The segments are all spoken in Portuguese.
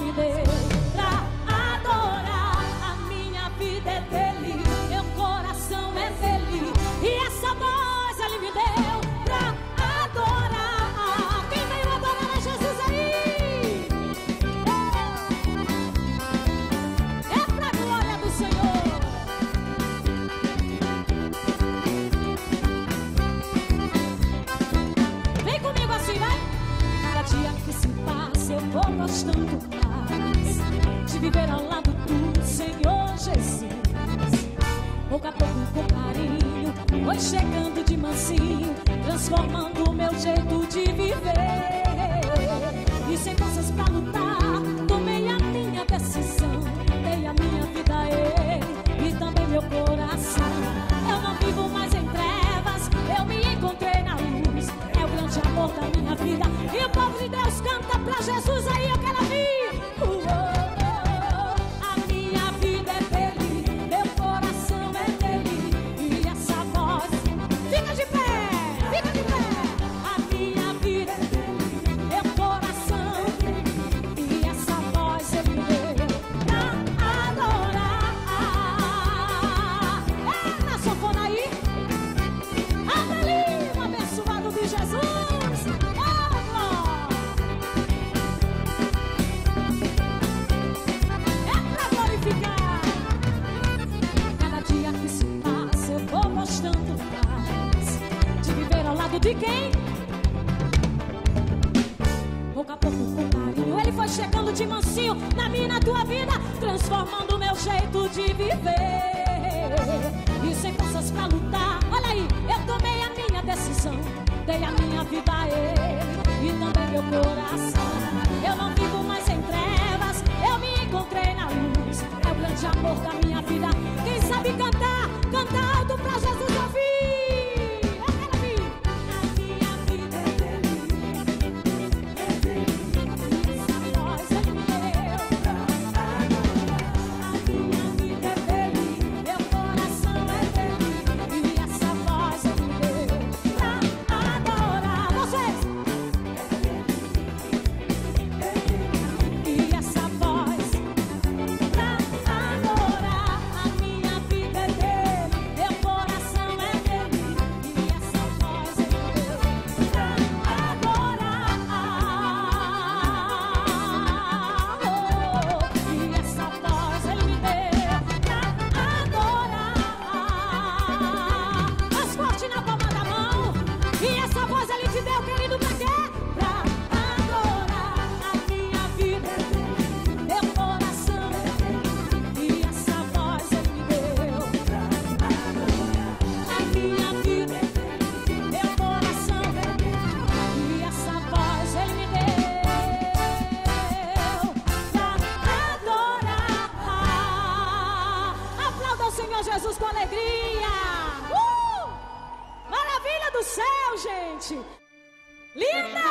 me deu pra adorar. A minha vida é dele, meu coração é dele, e essa voz ele me deu pra adorar. Quem veio adorar a Jesus aí? É pra glória do Senhor. Vem comigo assim, vai. Cada dia que se passa eu vou gostando mais de viver ao lado do Senhor Jesus. Pouco a pouco, com carinho, foi chegando de mansinho, transformando o meu jeito de viver. E sem forças pra lutar, tomei a minha decisão, dei a minha vida a Ele e também meu coração. Eu não vivo mais em trevas, eu me encontrei na luz, é o grande amor da minha vida. E o povo de Deus canta pra Jesus aí, eu quero ouvir. A minha vida é dele, meu coração é dele, e essa voz, fica de pé, fica de pé. A minha vida é dele, meu coração é dele, e essa voz ele me deu pra adorar. É na sanfona aí, abre ali, um abençoado de Jesus. De quem? Pouco a pouco, com carinho, ele foi chegando de mansinho na minha e na tua vida, transformando o meu jeito de viver. E sem forças pra lutar, olha aí, eu tomei a minha decisão, dei a minha vida a Ele e também meu coração. Eu não vivo mais em trevas, eu me encontrei na luz, é o grande amor da minha vida. Quem sabe cantar, canta alto pra Jesus ouvir. Jesus com alegria. Maravilha do céu, gente. Linda!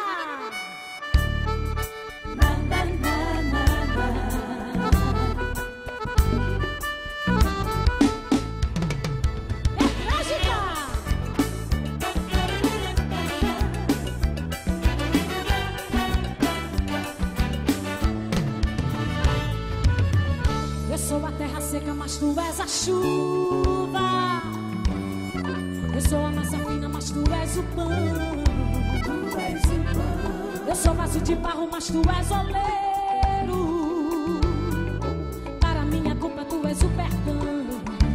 É trágica. Eu sou a terra seca, mas tu és a chuva. Eu sou a massa fina, mas tu és o pão. Eu sou vaso de barro, mas tu és oleiro. Para minha culpa tu és o perdão.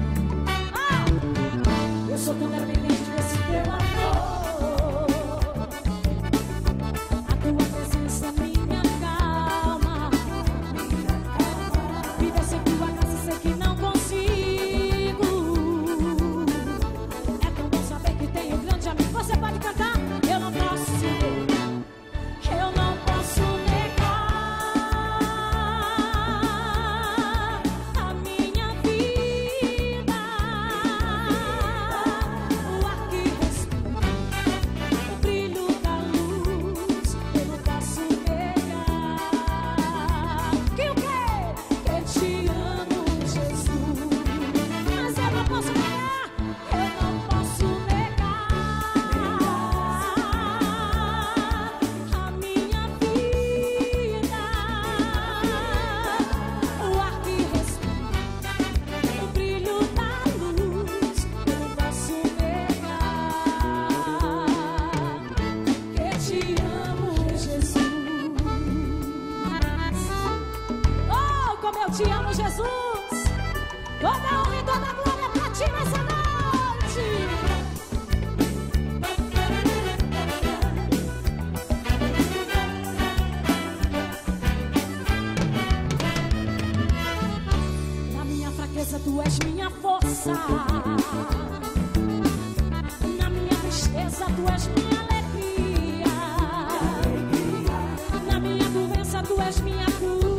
Eu sou tão dependente desse teu amor. A tua presença, minha calma. Viver sem tua graça, sei que não consigo. É tão bom saber que tenho um grande amigo. Você pode cantar? Eu não posso negar. Eu te amo, Jesus. Toda honra e toda glória pra ti nessa noite. Na minha fraqueza tu és minha força. Na minha tristeza tu és minha alegria. Na minha doença tu és minha cura.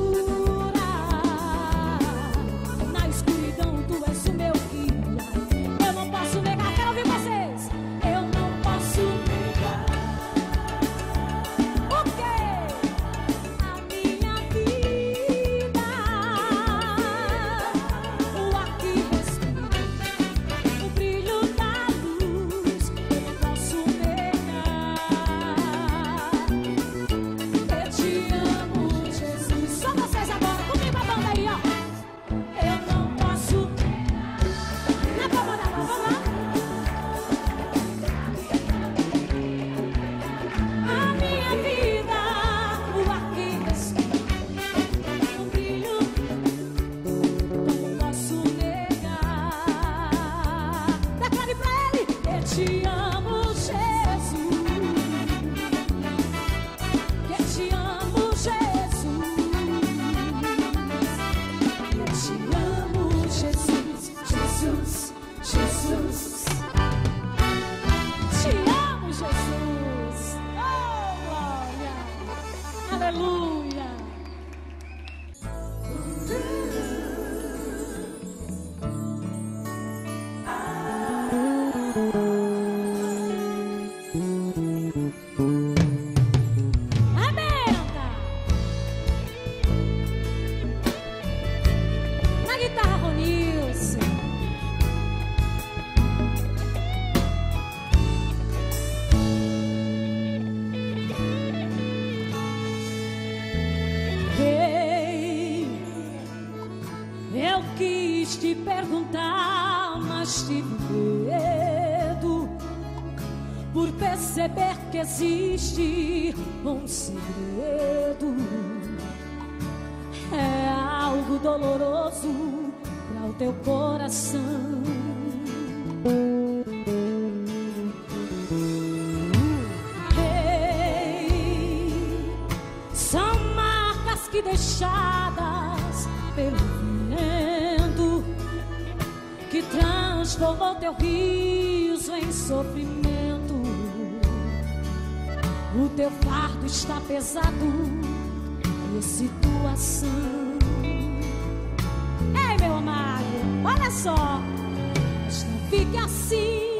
Eu quis te perguntar, mas tive medo, por perceber que existe um segredo. É algo doloroso para o teu coração. São marcas que deixadas pelo vento, que transformou teu riso em sofrimento. O teu fardo está pesado e situação. Ei, meu amado, olha só, mas não fique assim.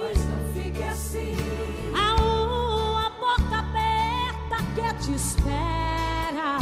Há uma porta aberta que te espera.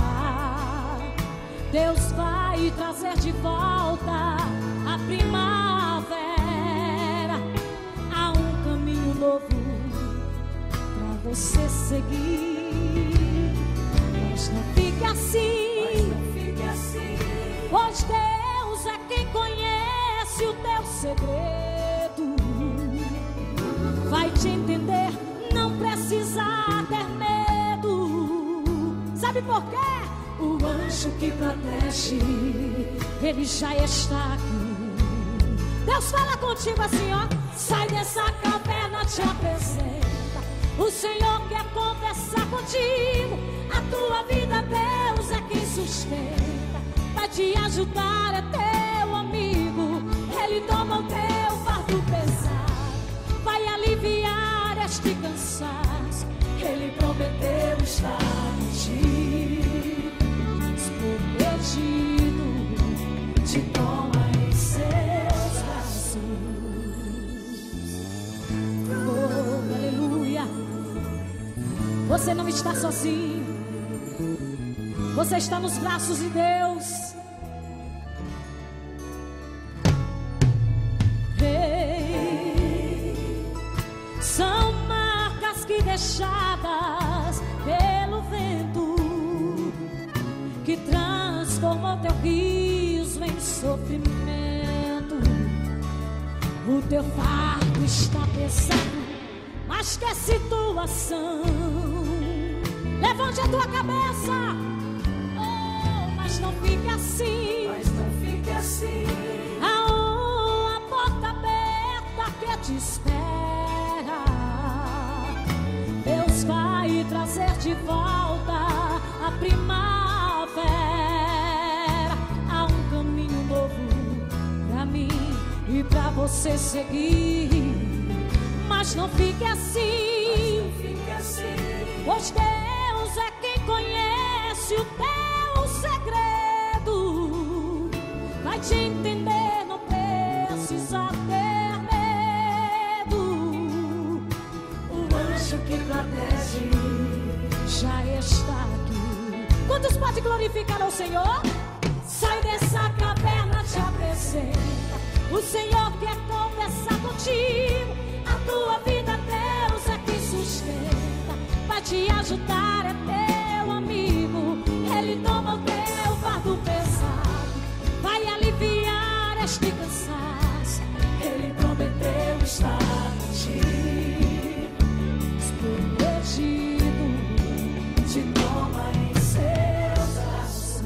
Deus vai trazer de volta a primavera. Há um caminho novo pra você seguir. Mas não fique assim, pois Deus é quem conhece o teu segredo. Vai te entender, não precisa ter medo. Sabe por quê? O anjo que protege, ele já está aqui. Deus fala contigo assim, ó: sai dessa caverna, te apresenta. O Senhor quer conversar contigo. A tua vida Deus é quem sustenta. Vai te ajudar, é teu amigo. Ele toma o teu fardo pesado, vai aliviar este cansaço. Ele prometeu estar contigo. Protegido, te toma em seus braços. Oh, aleluia. Você não está sozinho. Você está nos braços de Deus. São marcas que deixadas pelo vento, que transformou teu riso em sofrimento. O teu fardo está pesado, mas que situação. Levante a tua cabeça, oh, mas não fique assim. assim. Há uma porta aberta que te espera. Deus vai trazer de volta a primavera. Há um caminho novo pra mim e pra você seguir. Mas não fique assim, pois Deus é quem conhece o teu segredo. Vai te entender, não precisa ter medo. O anjo que protege já está aqui. Quantos podem glorificar ao Senhor? Sai dessa caverna, te apresenta. O Senhor quer conversar contigo. A tua vida Deus é quem sustenta. Vai te ajudar, é teu amigo. Ele toma o teu fardo pesado. Vai aliviar este cansaço. Ele prometeu estar contigo. Protegido, te toma em seus braços.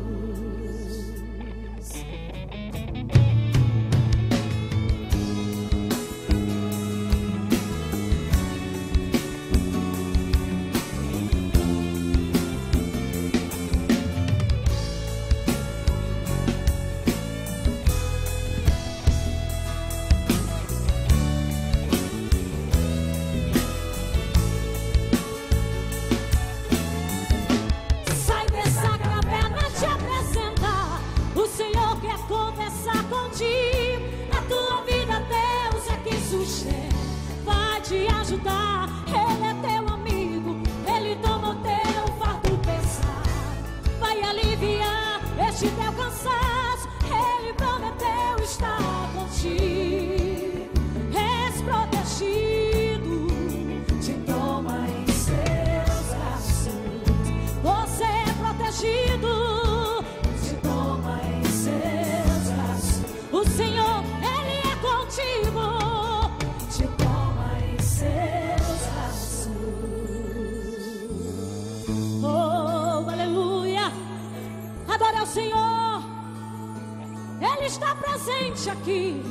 Aqui,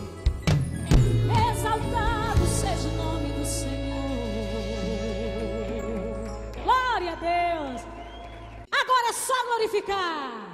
exaltado seja o nome do Senhor. Glória a Deus. Agora é só glorificar.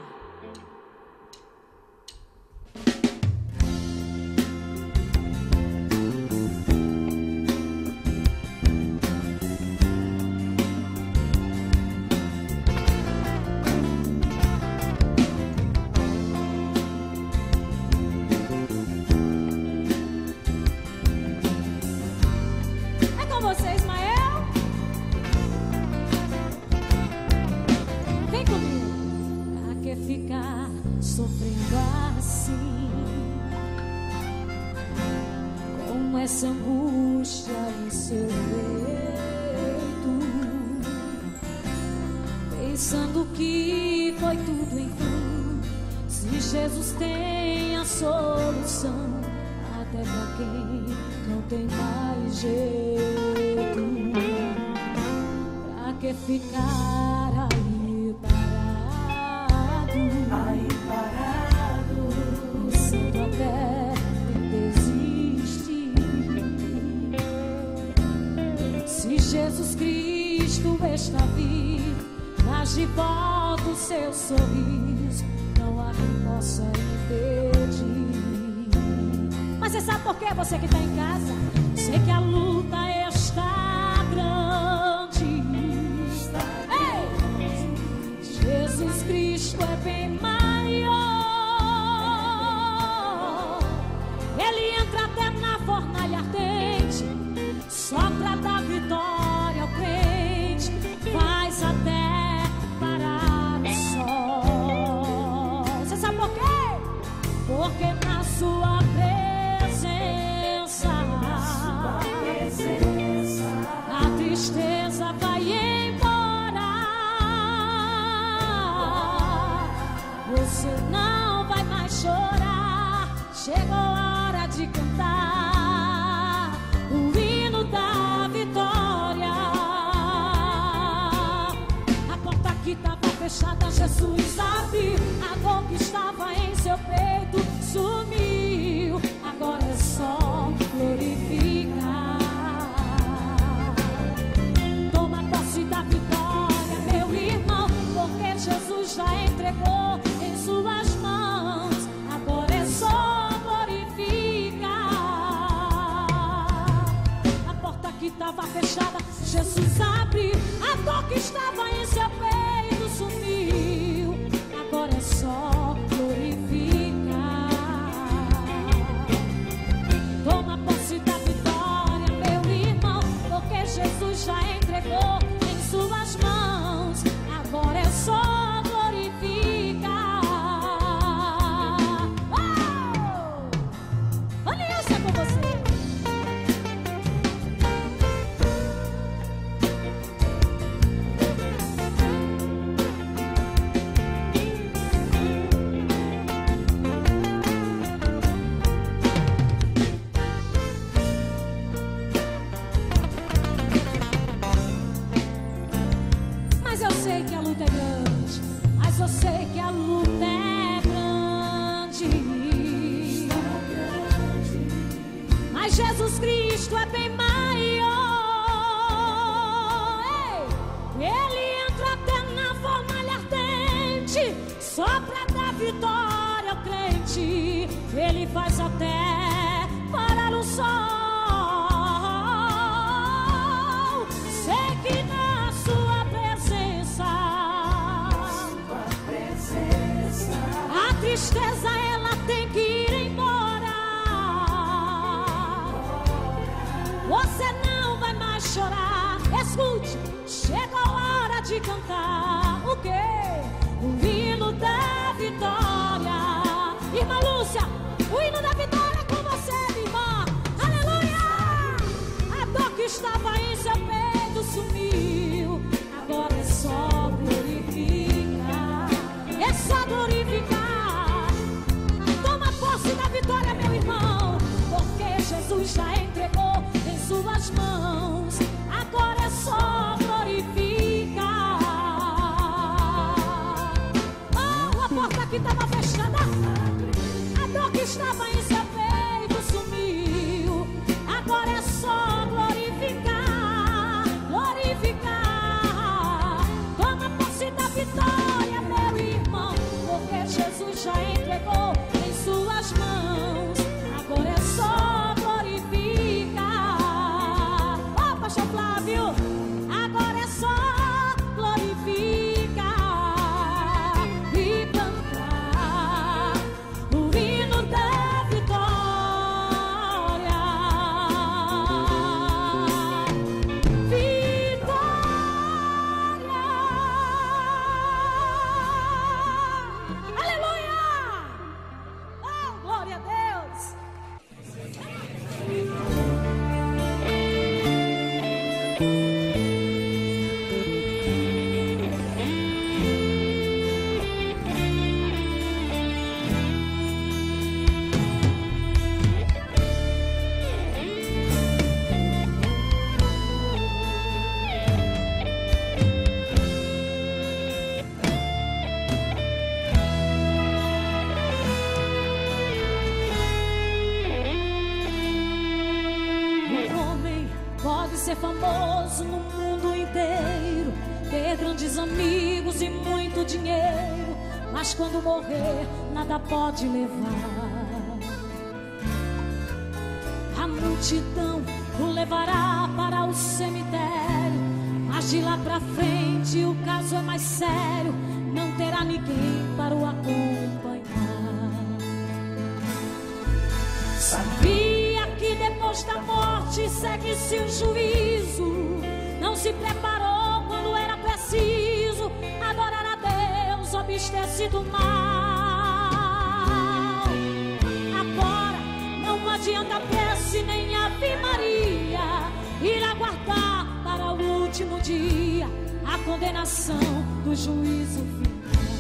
Essa angústia em seu leito, pensando que foi tudo em vão. Se Jesus tem a solução, até pra quem não tem mais jeito, pra que ficar aí parado, pensando até Jesus Cristo está vivo, traz de volta o seu sorriso, não há quem possa impedir. Mas você sabe por quê? Você que está em casa, sei que a luta está grande. Ei! Jesus Cristo é bem maior. Ele entra até na fornalha ardente, só pra dar vitória ao crente, faz até parar o sol. Você sabe por quê? Porque na sua presença, a tristeza vai embora. Você não vai mais chorar. Chegou a hora de cantar o hino da vitória. A porta que estava fechada, Jesus abriu. A dor que estava em seu peito Só pra dar vitória ao crente, Ele faz até parar o sol. Sei que na sua presença, a tristeza ela tem que ir embora. Você não vai mais chorar. Escute, chegou a hora de cantar. O quê? O hino da vitória. Irmã Lúcia, o hino da vitória é com você, minha irmã. Aleluia! A dor que estava em seu peito sumiu. Agora é só glorificar. É só glorificar. Toma posse da vitória, meu irmão, porque Jesus já entregou em suas mãos. Agora é só glorificar. Oh, a porta que estava fechada, a dor que estava em seu peito sumiu. Agora é só glorificar, glorificar. Toma posse da vitória, meu irmão, porque Jesus já entregou em suas mãos. Agora é só glorificar. Oh, Pastor Flávio, agora é só glorificar e cantar o hino da vitória. Vitória. Aleluia! Oh, glória a Deus! Um homem pode ser famoso no mundo inteiro, ter grandes amigos e muito dinheiro, mas quando morrer nada pode levar. A multidão o levará para o cemitério, mas de lá pra frente o caso é mais sério, não terá ninguém para o acompanhar. Sabia que depois da morte segue-se o juízo. Não se preparou quando era preciso adorar a Deus, abster-se do mal. Agora não adianta prece nem Ave Maria, ir aguardar para o último dia a condenação do juízo final.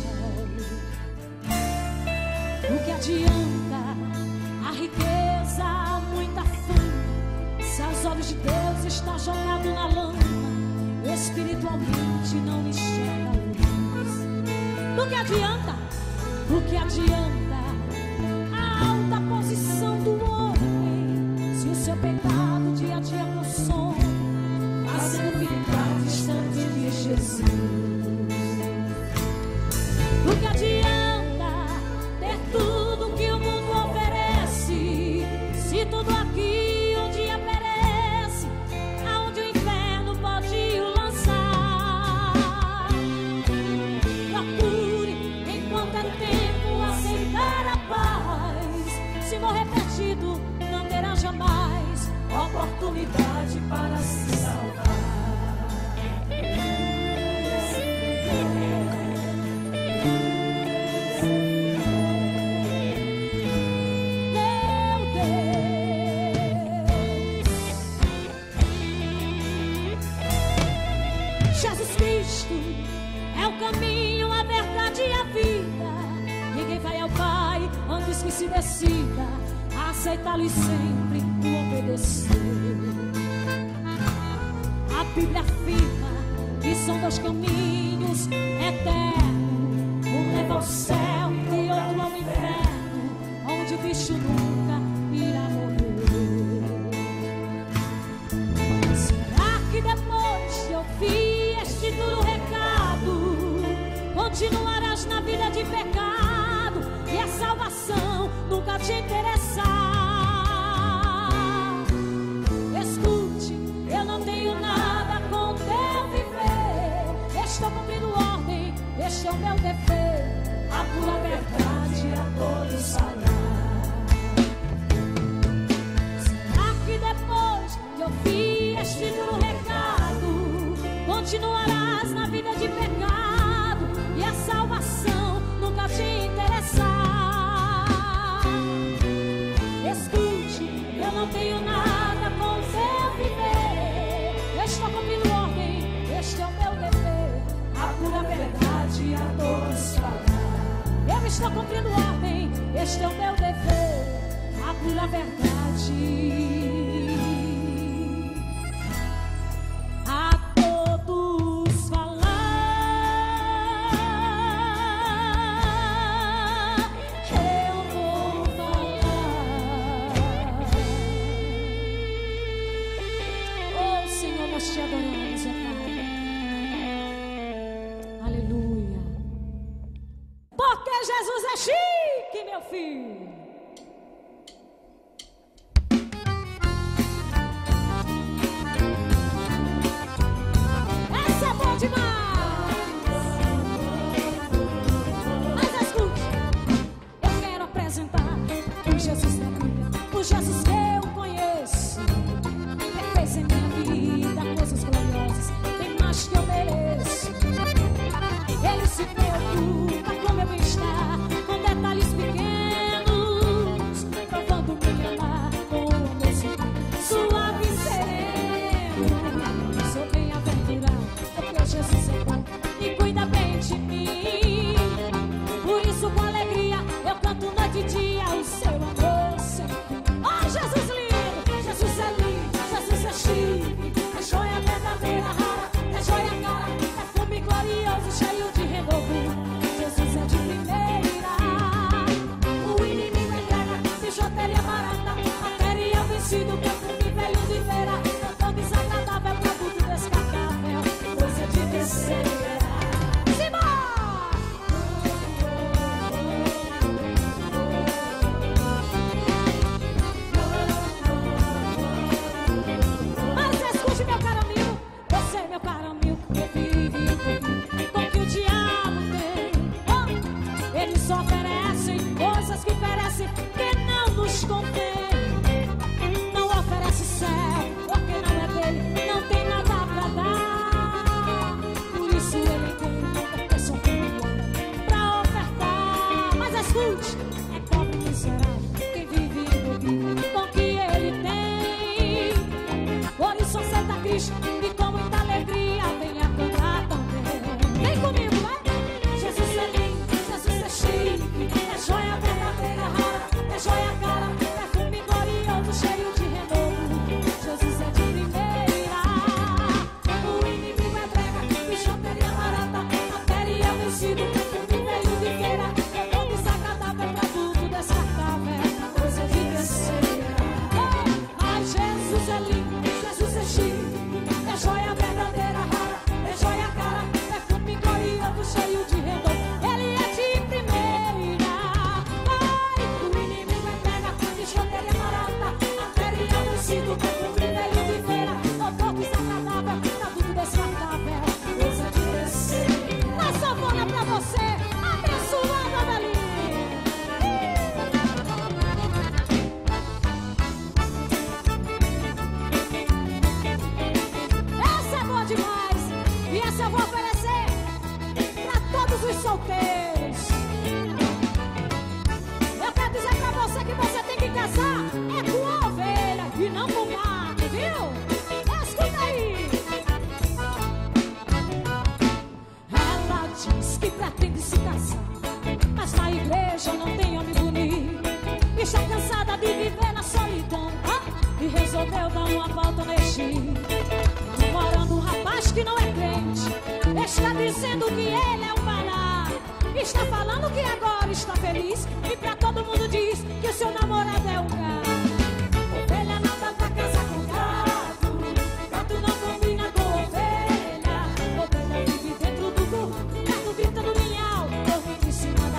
O que adianta a riqueza, muita fama, se aos olhos de Deus está jogado na lama, espiritualmente não enxerga a luz? Do que adianta? O que adianta a alta posição do homem, se o seu pecado dia a dia consome, fazendo ficar distante de Jesus? O que adianta ter tudo que o mundo oferece, se tudo aqui um dia perece, aonde o inferno pode o lançar? Procure, enquanto é tempo, aceitar a paz. Se morrer perdido, não terá jamais oportunidade para se salvar. Jesus Cristo é o caminho, a verdade e a vida. Ninguém vai ao Pai antes que se decida a aceitá-lo e sempre o obedecer. A Bíblia afirma que são dois caminhos eternos, um leva ao céu e outro ao inferno, onde o bicho nunca irá morrer. Será que depois de ouvir este duro recado, continuarás na vida de pecado e a salvação nunca te interessar. Escute, eu não tenho nada com teu viver. Estou cumprindo ordem, este é o meu dever. A pura verdade a todos falar. Será que depois de ouvir este duro recado, continuarás na vida de pecado e a salvação nunca te interessar? Escute, eu não tenho nada com seu viver. Eu estou cumprindo ordem, este é o meu dever. A pura verdade a todos falar. Eu estou cumprindo ordem, este é o meu dever. A pura verdade a todos falar. Eu vou falar. Oh Senhor, nós te adoramos, ó Pai. Aleluia. Porque Jesus é chique, meu filho. Essa é boa demais. Mas escute, eu quero apresentar o Jesus da Bíblia, o Jesus que eu conheço, que fez em minha vida coisas gloriosas, tem mais que eu mereço. Ele se preocupa com meu bem-estar, com detalhes pequenos, provando me amar com o amor suave e sereno. Sou bem-aventurado, porque Jesus é bom e cuida bem de mim. Por isso, com alegria, eu canto noite e dia o seu amor sem fim. Oh, Jesus lindo, Jesus é lindo, Jesus é chique, é joia verdadeira, rara, é joia cara, perfume glorioso, cheio de renovo. Jesus é de primeira. O inimigo entrega, bijuteria barata, material vencido, perfume velho de feira, tão desagradável, produto descartável, coisa de terceira. Mas escute, meu caro amigo, você, meu caro amigo, que vive com que o diabo tem. Oh, eles oferecem coisas que perecem, que não nos convém. Não oferece céu, porque não é dele, não tem nada pra dar. Por isso ele tem muita pessoa pra ofertar. Mas escute, é pobre miserável quem vive com o que ele tem. Por isso aceita Cristo e com muita alegria venha cantar também. Vem comigo, vai! Jesus é lindo, Jesus é chique, é joia verdadeira, rara, é joia cara, perfume glorioso, cheio de renovo. Jesus é de primeira. O inimigo é brega, bijuteria barata, material vencido, perfume velho de feira, é desagradável, produto descartável, coisa de terceira. Mas Jesus é lindo, Jesus é chique, é joia verdadeira, rara, é joia cara, perfume glorioso, cheio de renovo. Ele é de primeira. Vai, o inimigo entrega, bijuteria barata, material vencido, perfume velho de feira, odor desagradável, produto descartável, coisa de terceira. Na sanfona pra você, abençoada Belinha. Essa é boa demais. E essa eu vou oferecer pra todos os solteiros. Eu quero dizer pra você que você tem que casar é com a ovelha e não com o mato, viu? Escuta aí. Ela diz que pretende se casar, mas na igreja não tem homem bonito. Está cansada de viver na solidão, e resolveu dar uma volta no Egito. Namorando um rapaz que não é crente, está dizendo que ele é um barato. Está falando que agora está feliz, e pra todo mundo diz que o seu namorado é um gato. Ovelha não dá pra casar com gato, gato não combina com ovelha. Ovelha vive dentro do burro, gato gritando minhau, dormindo em cima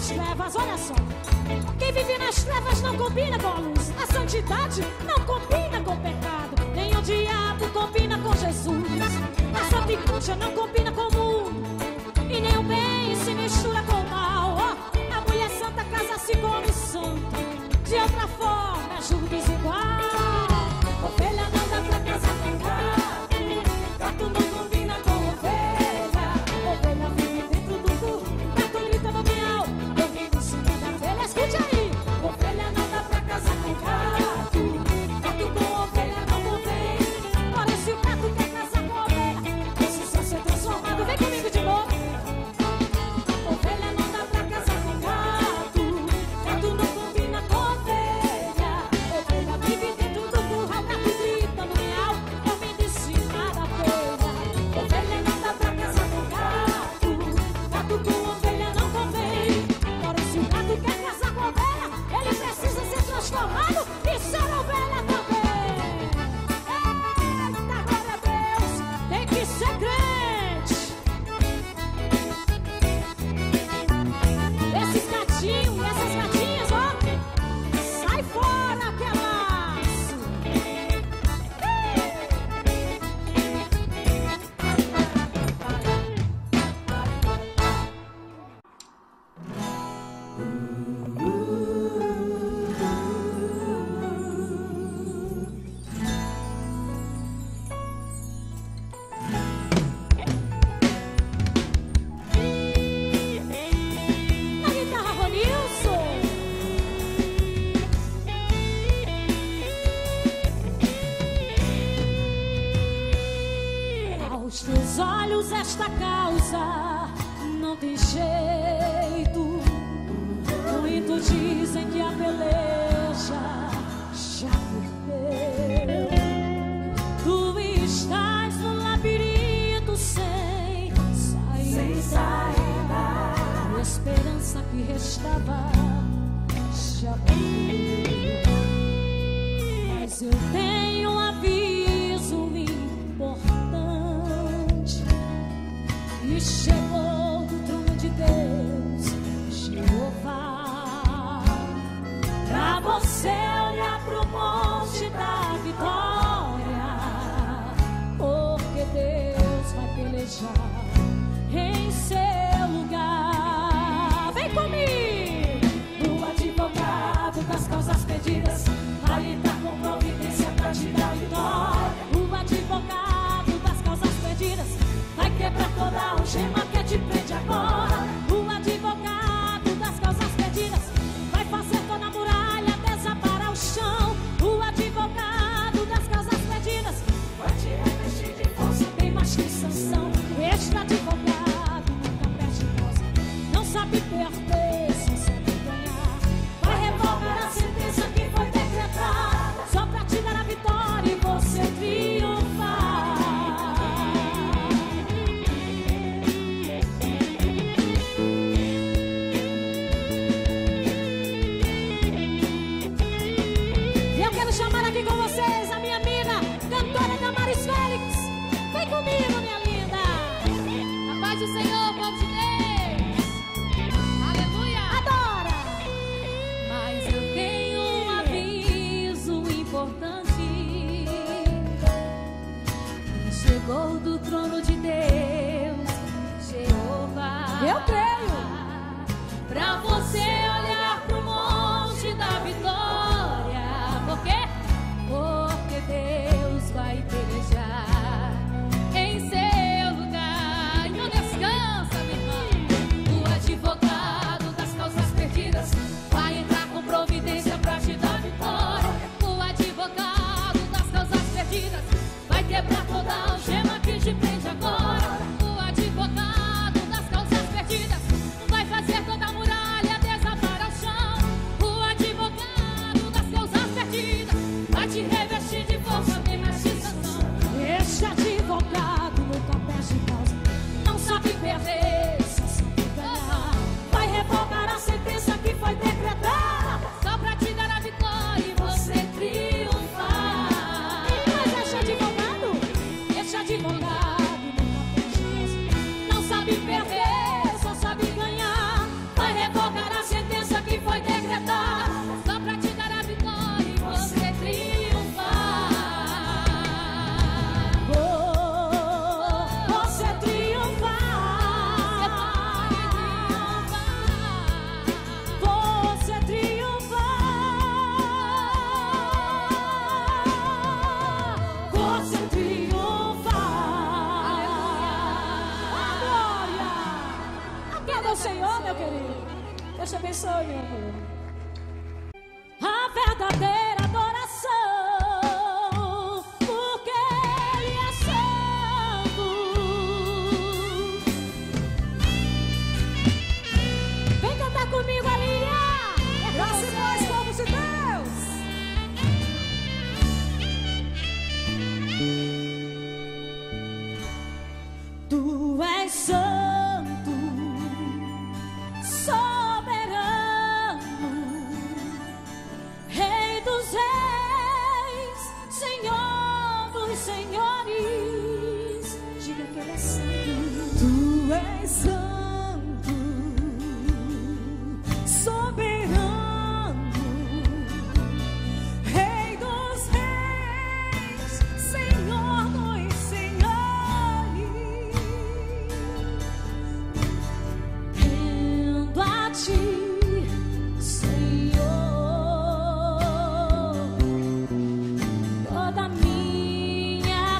nas trevas, olha só. Quem vive nas trevas não combina com a luz. A santidade não combina com o pecado. Nem o diabo combina com Jesus. A santa igreja não combina com o mundo. E nem o bem se mistura com o mal. Oh, a mulher santa casa-se com o santo. De outra forma é julgo desigual. Ovelha não dá pra casar com gato. Gato não combina com ovelha. Ovelha vive dentro do burro. Gato grita no miau. Dormindo em cima da ovelha. Escute aí. Ovelha não dá pra casar com gato. Gato com ovelha não convém. Ora, se o gato quer casar com ovelha, precisa ser transformado. Vem comigo de novo. Ovelha não dá pra casar com gato. Gato não combina com ovelha. Ovelha vive dentro do curral. Gato grita no miau. Dormindo em cima da ovelha. Ovelha não dá pra casar com gato. Gato com ovelha não convém. Ora, se o gato quer casar com ovelha, ele precisa ser transformado e ser ovelha também. Eita, glória a Deus. Tem que ser crente. Esses gatinhos e essas gatinhas, ó, sai fora que é laço. Na guitarra, Ronilson. Aos teus olhos esta causa não tem jeito. Muitos dizem que a peleja já perdeu. Tu estás no labirinto sem saída. A esperança que restava já perdeu. Mas eu tenho um aviso importante. E chegou do trono de Deus, Jeová, pra você olhar pro monte da vitória, porque Deus vai pelejar em seu lugar. Vem comigo! O advogado das causas perdidas vai lidar com providência pra te dar vitória. O advogado das causas perdidas vai quebrar toda a algema que te prende agora. O advogado das causas perdidas vai fazer toda a muralha desaparar o chão. O advogado das causas perdidas vai te revestir de força bem mais que Sansão. Este Deus te abençoe, meu amor. A verdadeira adoração, porque Ele é santo. Vem cantar comigo, Alinha. Graças e paz, povo de Deus. Tu és santo, soberano, Rei dos reis, Senhor dos senhores. Diga que Ele é santo. Tu és santo, soberano, Rei dos reis, Senhor dos senhores. Rendo a ti, Senhor, toda a minha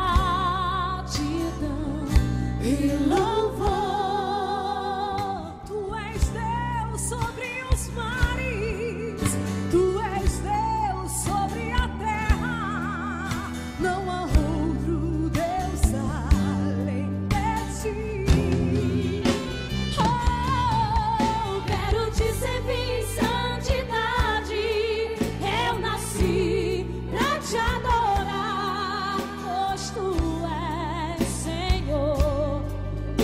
gratidão e louvor. Tu és Deus sobre os mares, Tu és Deus sobre a terra. Não há outro Deus além de ti. Oh, quero te servir em santidade. Eu nasci pra te adorar, pois tu és Senhor e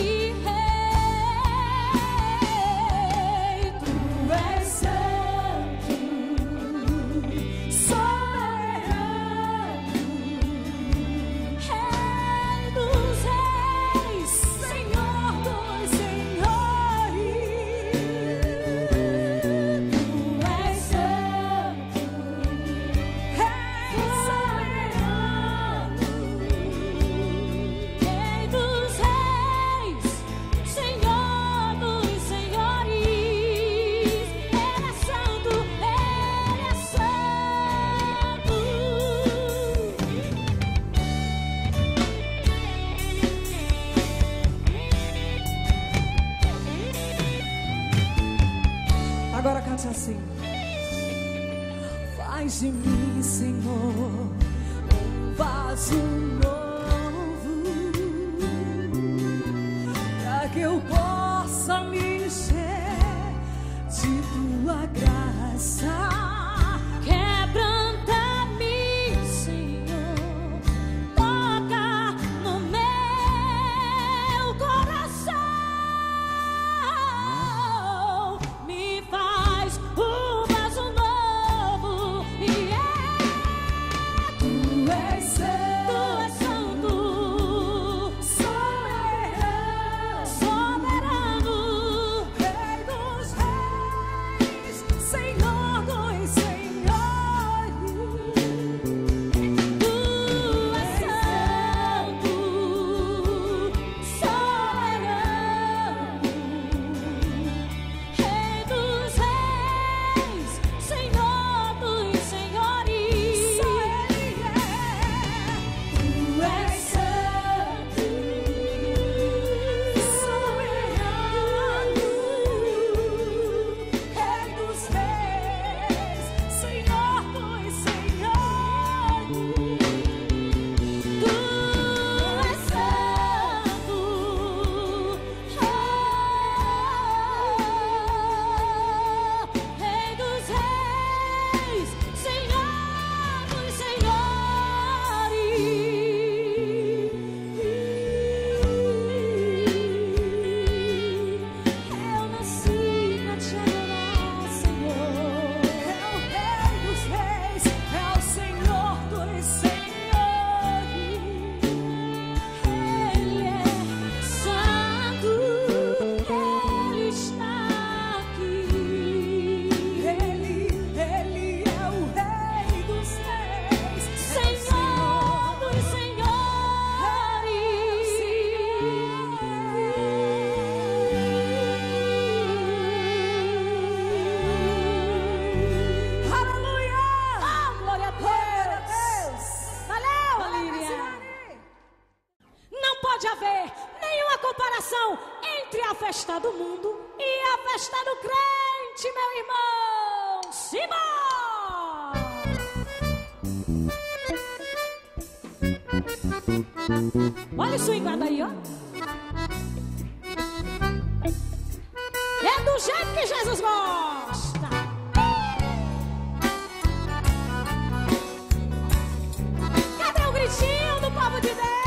Rei. Tu és santo, Soberano, Rei dos reis, Senhor dos senhores. tu és santo, Rei soberano, Rei dos reis, Senhor dos senhores. Ele é santo, Ele é santo. Agora cante assim. Faz de mim, Senhor, um vaso novo, para que eu possa me encher de tua graça. Quebranta-me, Senhor, toca no meu coração, me faz um vaso novo. E Tu és santo, soberano, soberano, Rei dos reis, Senhor dos senhores. tu és santo, soberano, Rei dos reis, Senhor dos senhores. Só Ele é. Tu és santo, soberano, Rei dos reis, Senhor dos senhores. Tu és santo, Rei dos reis, Senhor dos senhores. Eu nasci pra te adorar, Senhor. É o Rei dos reis, é o Senhor dos senhores. Ele é santo, Ele está aqui. Ele é o Rei dos reis, Senhor dos senhores. Aleluia! Oh, glória a Deus! Valeu, Aline! Não pode haver nenhuma comparação entre a festa do mundo e a festa do crente, meu irmão. Simba! Olha isso swingado aí, ó. É do jeito que Jesus gosta. Cadê o gritinho do povo de Deus?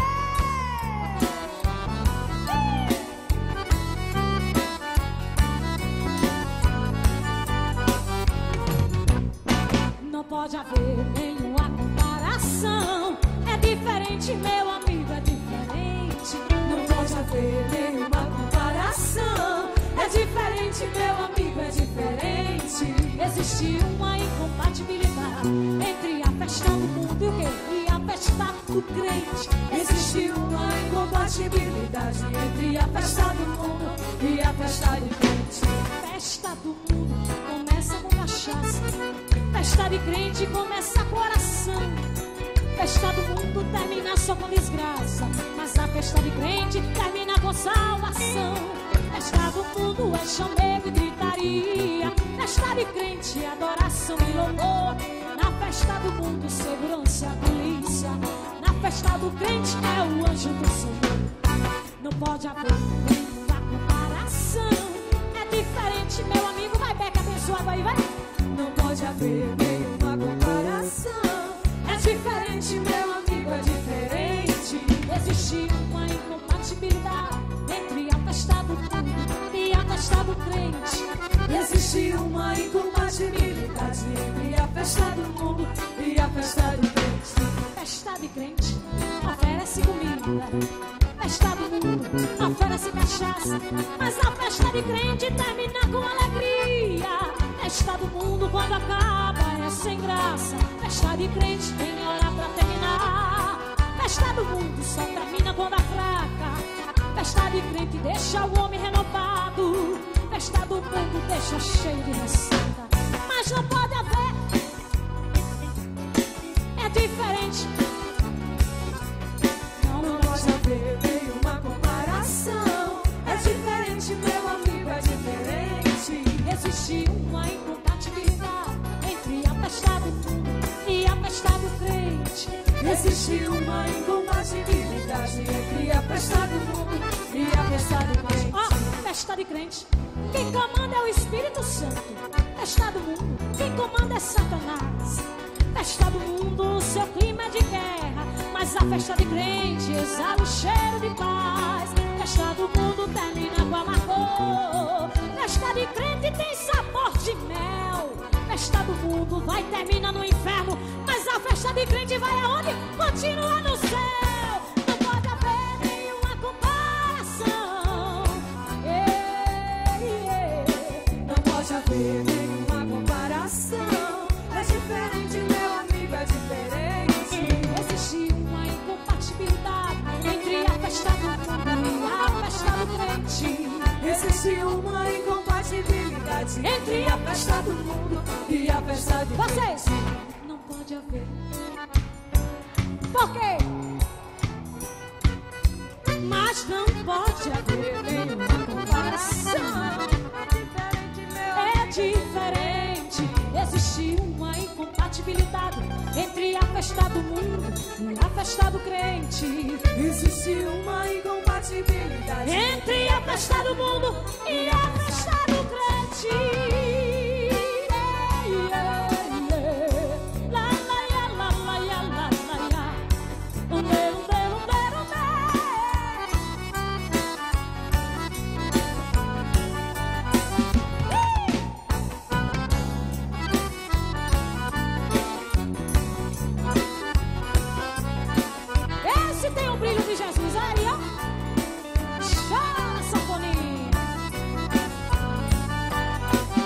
Não pode haver nenhuma comparação. É diferente, meu amigo, é diferente. Não pode haver nenhuma comparação. É diferente, meu amigo, é diferente. Existe uma incompatibilidade entre a festa do mundo e o quê? E a festa do crente. Existe uma incompatibilidade entre a festa do mundo e a festa do crente. Festa do mundo começa com cachaça. Festa de crente começa com oração. Festa do mundo termina só com desgraça, mas a festa de crente termina com salvação. Festa do mundo é chamego e gritaria. Festa de crente, adoração e louvor. Na festa do mundo, segurança e polícia. Na festa do crente é o anjo do Senhor. Não pode haver nenhuma comparação. É diferente, meu amigo. Vai, Beca, abençoado aí, vai. Não pode haver nenhuma comparação. É diferente, meu amigo, é diferente. Existe uma incompatibilidade entre a festa do mundo e a festa do crente. Existe uma incompatibilidade entre a festa do mundo e a festa do crente. Festa de crente oferece comida. Festa do mundo oferece cachaça. Mas a festa de crente termina com alegria. Festa do mundo quando acaba é sem graça. Festa de crente tem hora pra terminar. Festa do mundo só termina quando a fraca. Festa de crente deixa o homem renovado. Festa do mundo deixa cheio de receita. Mas não pode haver. É diferente. Não pode haver nenhuma comparação. É diferente, meu amigo, é diferente. Existe uma incompatibilidade entre a festa do mundo e a festa do crente. Existe uma incompatibilidade entre a festa do mundo e a festa do crente. Ó, festa de crente, quem comanda é o Espírito Santo. Festa do mundo, quem comanda é Satanás. Festa do mundo, o seu clima é de guerra. Mas a festa de crente exala o cheiro de paz. Festa do mundo termina com amargor. Festa de crente tem sabor de mel. Festa do mundo vai terminar no inferno. Mas a festa de crente vai aonde? Continua no céu. Não pode haver nenhuma comparação. Não pode haver nenhuma comparação. É diferente, meu amigo, é diferente. Existe uma incompatibilidade entre a festa do mundo e a festa do crente. Existe uma incompatibilidade entre a festa do mundo e a festa do crente. Vocês, não pode haver. Por quê? Mas não pode haver nenhuma comparação. É diferente. Existe uma incompatibilidade entre a festa do mundo e a festa do crente. Existe uma incompatibilidade entre a festa do mundo e a festa do crente. Esse tem o brilho de Jesus aí, ó. Chora, sanfoninha.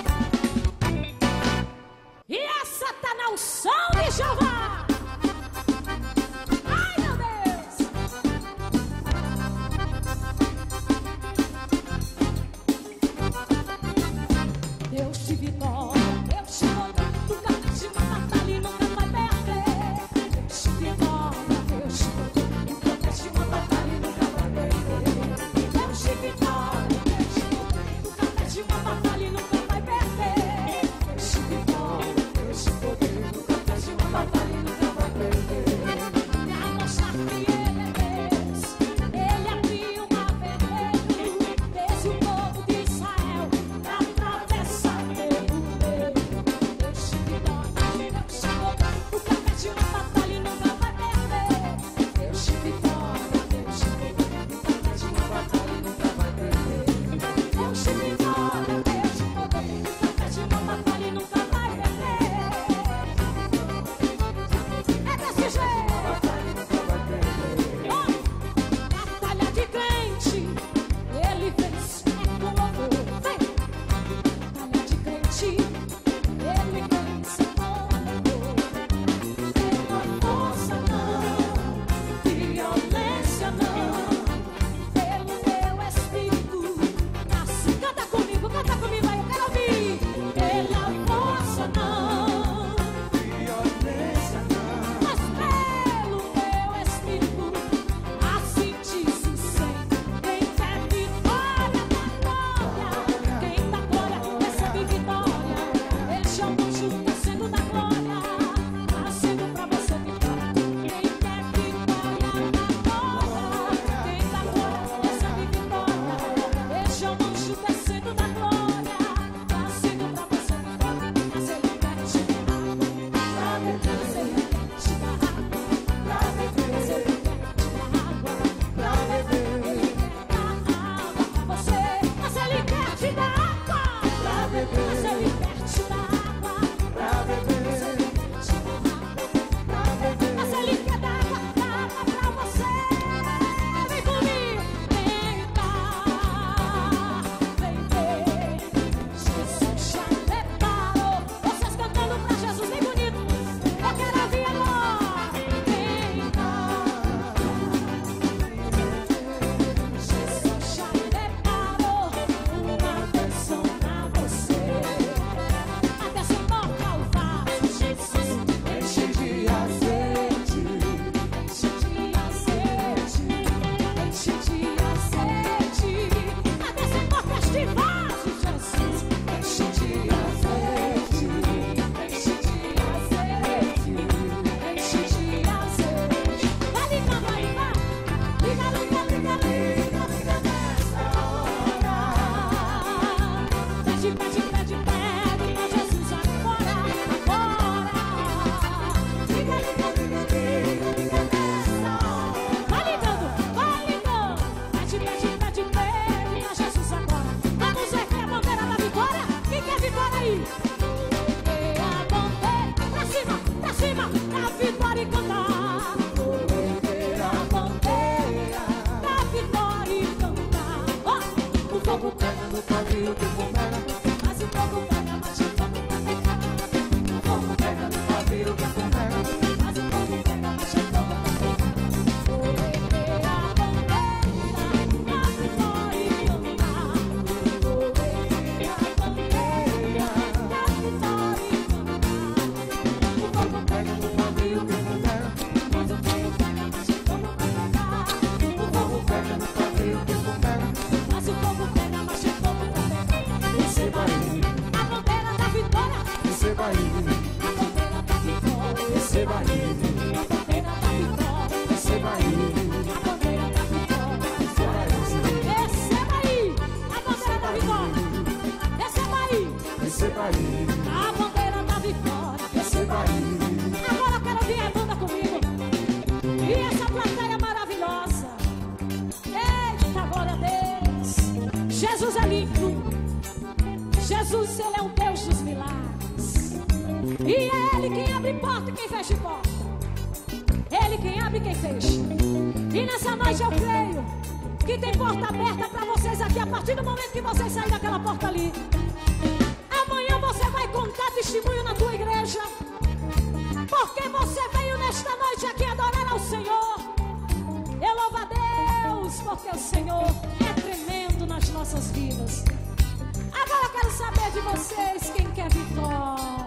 Jesus é lindo. Jesus, Ele é o Deus dos milagres. E é Ele quem abre porta e quem fecha porta. Ele quem abre e quem fecha. E nessa noite eu creio que tem porta aberta para vocês aqui. A partir do momento que vocês saírem daquela porta ali, amanhã você vai contar testemunho na tua igreja, porque você veio nesta noite aqui adorar ao Senhor. Eu louvo a Deus, porque o Senhor é tremendo nas nossas vidas. Agora eu quero saber de vocês quem quer vitória.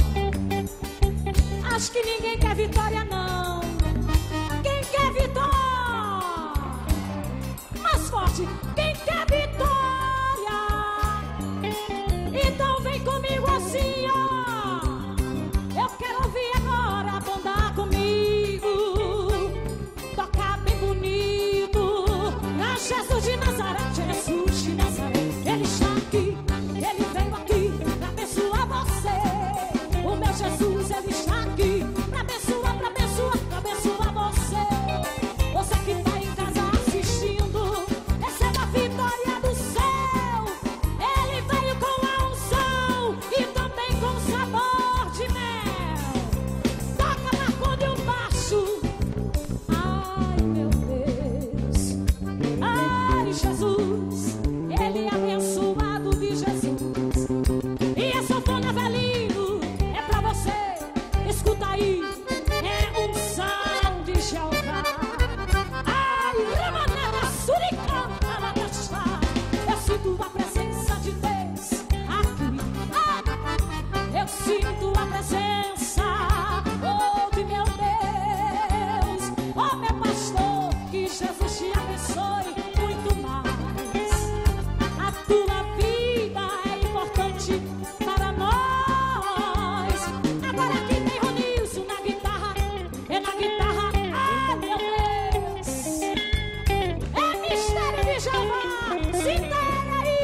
Acho que ninguém quer vitória não. Quem quer vitória? Mais forte. Quem quer vitória? Então vem comigo assim, ó. Eu quero ouvir agora a banda comigo. Tocar bem bonito. Ah, Jesus de Nazaré, Jesus de Nazaré. Ele está aqui, Ele veio aqui pra abençoar você. O meu Jesus, Ele está aqui pra abençoar, pra abençoar, pra abençoar você. Você que tá em casa assistindo, receba a vitória do céu. Ele veio com a unção e também com sabor de mel. Toca marcando o baixo. Ai, meu Deus. Ai, Jesus. Ele é abençoado de Jesus. E a sanfona velhinho é pra você. Escuta aí, é unção de Jeová. Ai, ramanada, suricanta, latachá. Eu sinto a presença de Deus aqui. Ai, eu sinto a presença, oh, de meu Deus. Oh, meu pastor, que Jesus te abençoe muito mais. A tua vida é importante para nós. Agora aqui tem Ronilson na guitarra. É na guitarra, ai meu Deus. É mistério de Jeová. Se inteira aí.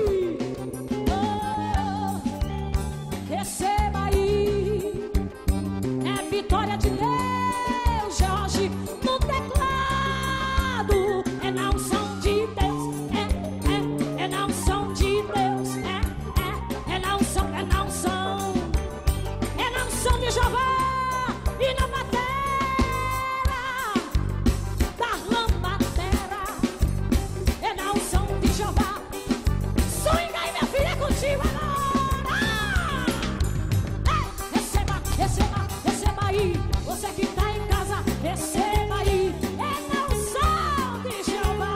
Oh, receba aí. É vitória de Deus, Jorge, no teclado. É na unção de Deus. É na unção de Deus. É na unção, é na unção. É na unção de Jeová. E na batera, Darlan batera. É na unção de Jeová. Swinga aí, minha filha, é contigo agora. Receba, receba, receba aí. Você que tá em casa, receba aí. É na unção de Jeová.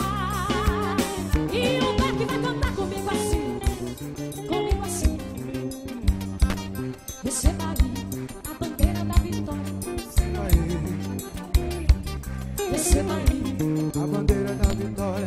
E o Beck vai cantar comigo assim. Comigo assim. Receba aí a bandeira da vitória. Receba aí. A bandeira da vitória.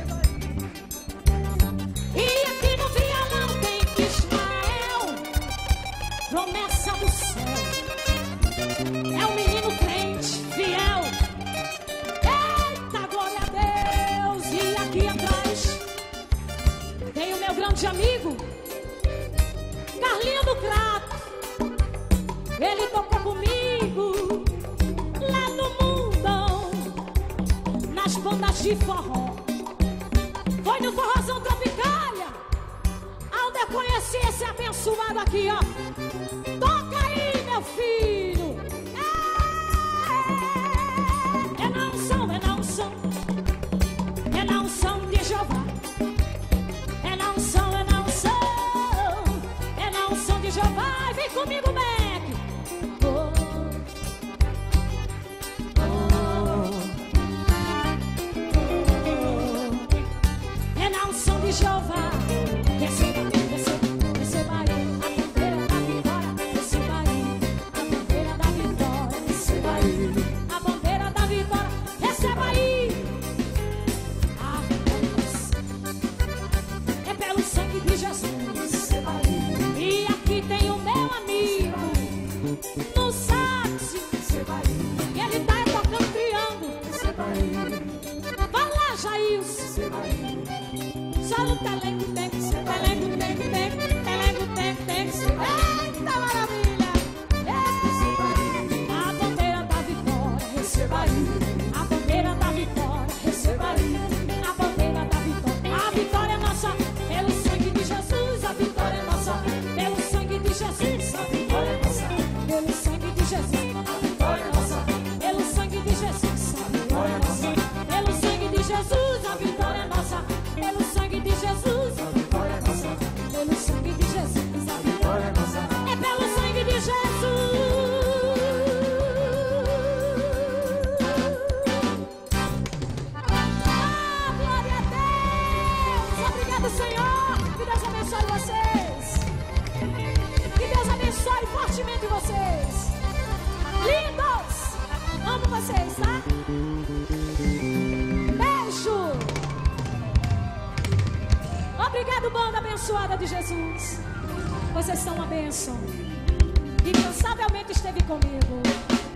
E aqui no violão tem Ismael, promessa do céu. É um menino crente, fiel. Eita, glória a Deus. E aqui atrás tem o meu grande amigo Carlinho do Crato. Ele tocou comigo lá no Mundão, nas bandas de forró. Foi no Forrozão Tropicália, onde eu conheci esse abençoado aqui, ó. Toca aí, meu filho. É na unção, é na unção. É na unção de Jeová. É na unção, é na unção. É na unção de Jeová. Vem comigo, Beck. Oh, é na unção de Jeová. Receba, receba, receba aí a bandeira da vitória. Receba aí a bandeira da vitória. Receba aí a bandeira da vitória. Receba aí. Ah, é pelo sangue de Jesus. Receba aí. E aqui tem o meu amigo no sax. Receba aí. E ele tá tocando triângulo. Receba aí. Vai lá, Jailson. Receba aí. Só no telengo, tem, telengo, tem, tem, telengo, tem, tem. Eita maravilha! A bandeira da vitória, receba aí. A bandeira da vitória, receba aí. A bandeira da vitória. A vitória do Senhor. Que Deus abençoe vocês. Que Deus abençoe fortemente vocês. Lindos! Amo vocês, tá? Beijo! Obrigado, banda abençoada de Jesus. Vocês são uma bênção. Incansavelmente esteve comigo.